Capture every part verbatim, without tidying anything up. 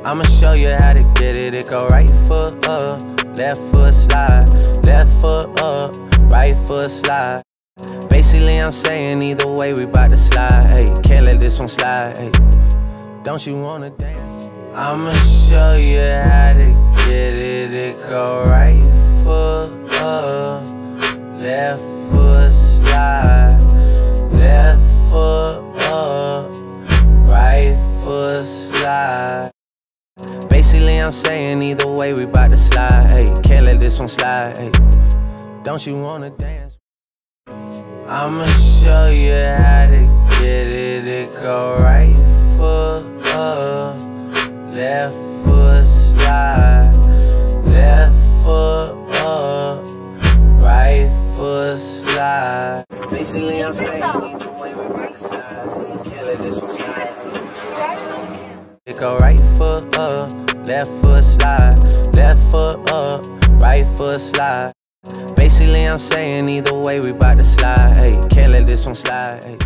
I'ma show you how to get it. It go right foot up, left foot slide, left foot up, right foot slide. Basically, I'm saying either way we bout to slide. Hey, can't let this one slide. Hey, don't you wanna dance? I'ma show you how to get it. It go right foot up, left foot slide, left foot up, right foot slide. Basically, I'm saying either way we bout to slide. Hey, can't let this one slide. Hey, don't you wanna dance? I'ma show you how to get it. It go right foot up, left foot slide, left foot up, right foot slide. Basically, I'm saying either way we bout to slide. Can't let this one slide. It go right foot up, left foot slide, left foot up, right foot slide. Basically, I'm saying either way we bout to slide. Hey, can't let this one slide. Hey.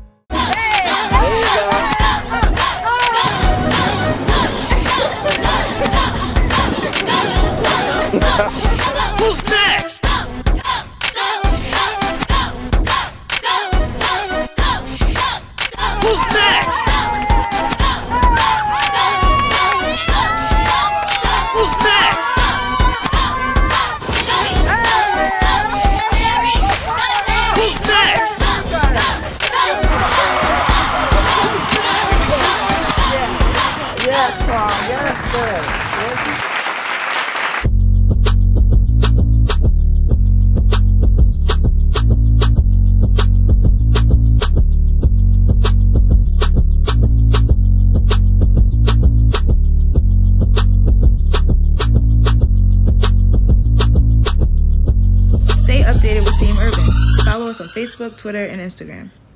Who's next? Who's next? Who's next? Who's next? Yes, Tom. Yes, sir. Stay updated with Team Urban. Follow us on Facebook, Twitter, and Instagram.